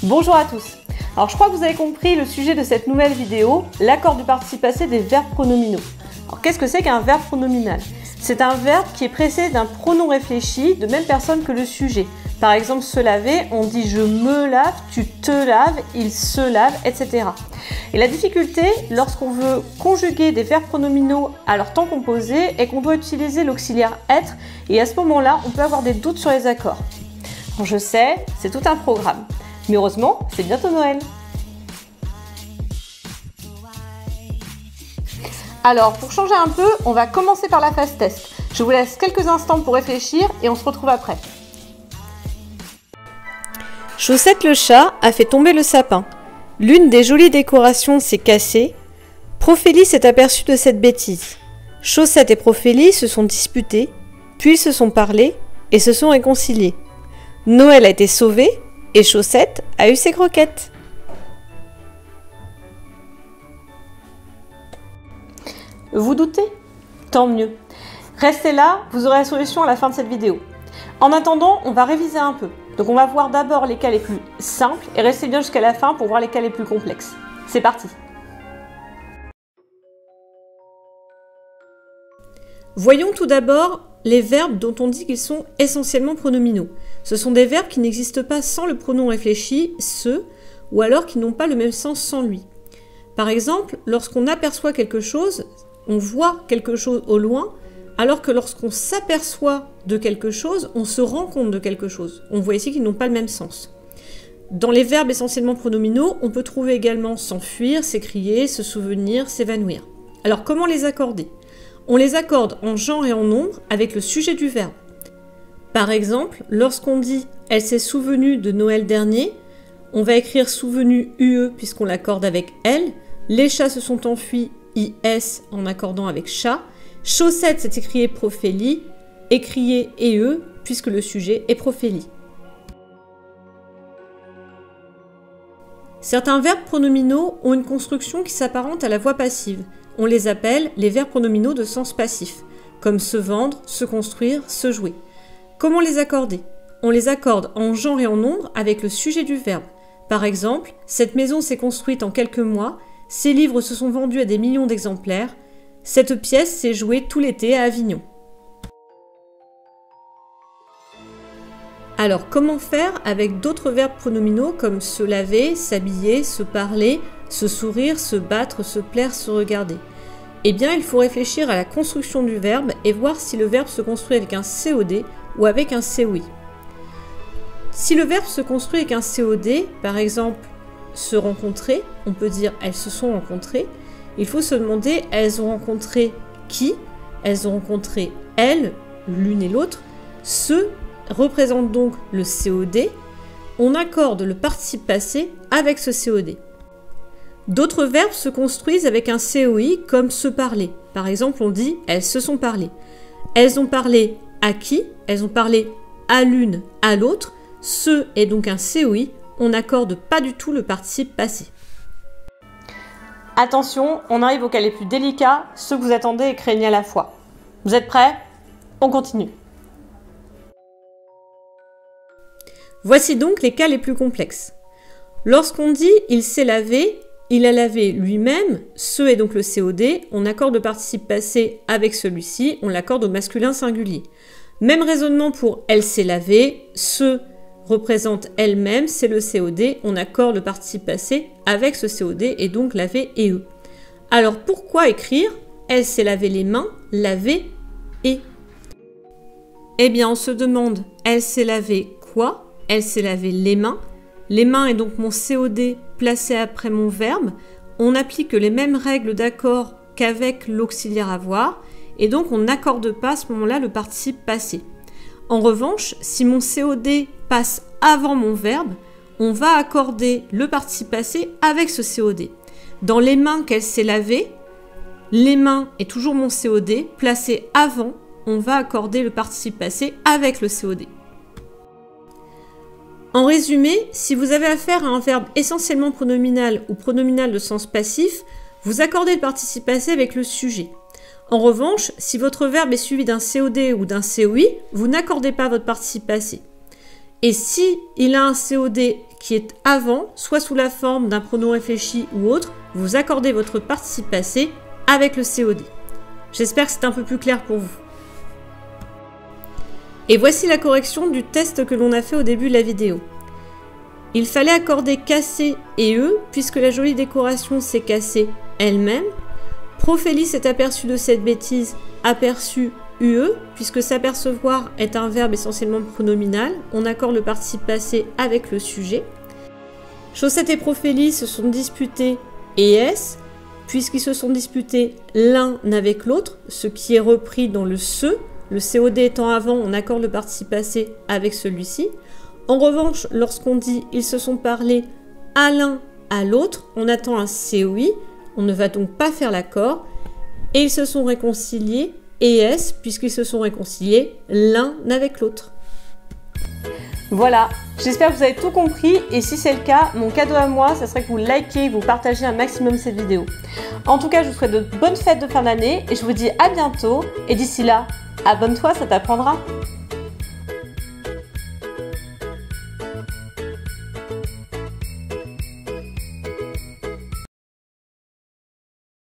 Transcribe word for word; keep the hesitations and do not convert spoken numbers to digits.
Bonjour à tous. Alors je crois que vous avez compris le sujet de cette nouvelle vidéo, l'accord du participe passé des verbes pronominaux. Alors qu'est-ce que c'est qu'un verbe pronominal? C'est un verbe qui est précédé d'un pronom réfléchi de même personne que le sujet. Par exemple, se laver, on dit je me lave, tu te laves, il se lave, et cetera. Et la difficulté, lorsqu'on veut conjuguer des verbes pronominaux à leur temps composé, est qu'on doit utiliser l'auxiliaire être, et à ce moment-là, on peut avoir des doutes sur les accords. Alors, je sais, c'est tout un programme. Mais heureusement, c'est bientôt Noël. Alors, pour changer un peu, on va commencer par la phase test. Je vous laisse quelques instants pour réfléchir et on se retrouve après. Chaussette le chat a fait tomber le sapin. L'une des jolies décorations s'est cassée. Prophélie s'est aperçue de cette bêtise. Chaussette et Prophélie se sont disputés, puis ils se sont parlé et se sont réconciliés. Noël a été sauvé et Chaussette a eu ses croquettes. Vous doutez? Tant mieux. Restez là, vous aurez la solution à la fin de cette vidéo. En attendant, on va réviser un peu. Donc on va voir d'abord les cas les plus simples et restez bien jusqu'à la fin pour voir les cas les plus complexes. C'est parti! Voyons tout d'abord les verbes dont on dit qu'ils sont essentiellement pronominaux. Ce sont des verbes qui n'existent pas sans le pronom réfléchi « ce » ou alors qui n'ont pas le même sens sans lui. Par exemple, lorsqu'on aperçoit quelque chose, on voit quelque chose au loin, alors que lorsqu'on s'aperçoit de quelque chose, on se rend compte de quelque chose. On voit ici qu'ils n'ont pas le même sens. Dans les verbes essentiellement pronominaux, on peut trouver également s'enfuir, s'écrier, se souvenir, s'évanouir. Alors comment les accorder? On les accorde en genre et en nombre avec le sujet du verbe. Par exemple, lorsqu'on dit « elle s'est souvenue de Noël dernier », on va écrire « souvenu » U E puisqu'on l'accorde avec « elle ». Les chats se sont enfuis I S en accordant avec « chat ». Chaussette s'est écrié Prophélie, écrié et eux, puisque le sujet est Prophélie. Certains verbes pronominaux ont une construction qui s'apparente à la voix passive. On les appelle les verbes pronominaux de sens passif, comme se vendre, se construire, se jouer. Comment les accorder? On les accorde en genre et en nombre avec le sujet du verbe. Par exemple, cette maison s'est construite en quelques mois, ces livres se sont vendus à des millions d'exemplaires, cette pièce s'est jouée tout l'été à Avignon. Alors, comment faire avec d'autres verbes pronominaux comme se laver, s'habiller, se parler, se sourire, se battre, se plaire, se regarder? Eh bien, il faut réfléchir à la construction du verbe et voir si le verbe se construit avec un C O D ou avec un C O I. Si le verbe se construit avec un C O D, par exemple, se rencontrer, on peut dire elles se sont rencontrées. Il faut se demander, elles ont rencontré qui? Elles ont rencontré elles, l'une et l'autre. Ce représente donc le C O D. On accorde le participe passé avec ce C O D. D'autres verbes se construisent avec un C O I comme se parler. Par exemple, on dit elles se sont parlé. Elles ont parlé à qui? Elles ont parlé à l'une, à l'autre. Ce est donc un C O I. On n'accorde pas du tout le participe passé. Attention, on arrive aux cas les plus délicats, ceux que vous attendez et craignez à la fois. Vous êtes prêts? On continue. Voici donc les cas les plus complexes. Lorsqu'on dit « il s'est lavé », il a lavé lui-même, ce est donc le C O D, on accorde le participe passé avec celui-ci, on l'accorde au masculin singulier. Même raisonnement pour « elle s'est lavée », ce représente elle-même, c'est le C O D, on accorde le participe passé avec ce C O D et donc laver et eux. Alors pourquoi écrire « elle s'est lavé les mains », laver et? Eh bien on se demande « elle s'est lavé quoi ?» Elle s'est lavé les mains. Les mains est donc mon C O D placé après mon verbe. On applique les mêmes règles d'accord qu'avec l'auxiliaire avoir et donc on n'accorde pas à ce moment-là le participe passé. En revanche, si mon C O D passe avant mon verbe, on va accorder le participe passé avec ce C O D. Dans les mains qu'elle s'est lavée, les mains est toujours mon C O D, placé avant, on va accorder le participe passé avec le C O D. En résumé, si vous avez affaire à un verbe essentiellement pronominal ou pronominal de sens passif, vous accordez le participe passé avec le sujet. En revanche, si votre verbe est suivi d'un C O D ou d'un C O I, vous n'accordez pas votre participe passé. Et si il a un C O D qui est avant, soit sous la forme d'un pronom réfléchi ou autre, vous accordez votre participe passé avec le C O D. J'espère que c'est un peu plus clair pour vous. Et voici la correction du test que l'on a fait au début de la vidéo. Il fallait accorder casser et E, puisque la jolie décoration s'est cassée elle-même. Prophélie s'est aperçu de cette bêtise, aperçu U E, puisque s'apercevoir est un verbe essentiellement pronominal. On accorde le participe passé avec le sujet. Chaussette et Prophélie se sont disputés et S, puisqu'ils se sont disputés l'un avec l'autre, ce qui est repris dans le se. Le C O D étant avant, on accorde le participe passé avec celui-ci. En revanche, lorsqu'on dit « ils se sont parlé à l'un à l'autre », on attend un C O I, on ne va donc pas faire l'accord. Et ils se sont réconciliés, et S, puisqu'ils se sont réconciliés l'un avec l'autre. Voilà, j'espère que vous avez tout compris et si c'est le cas, mon cadeau à moi, ça serait que vous likez, que vous partagez un maximum cette vidéo. En tout cas, je vous souhaite de bonnes fêtes de fin d'année et je vous dis à bientôt et d'ici là, abonne-toi, ça t'apprendra.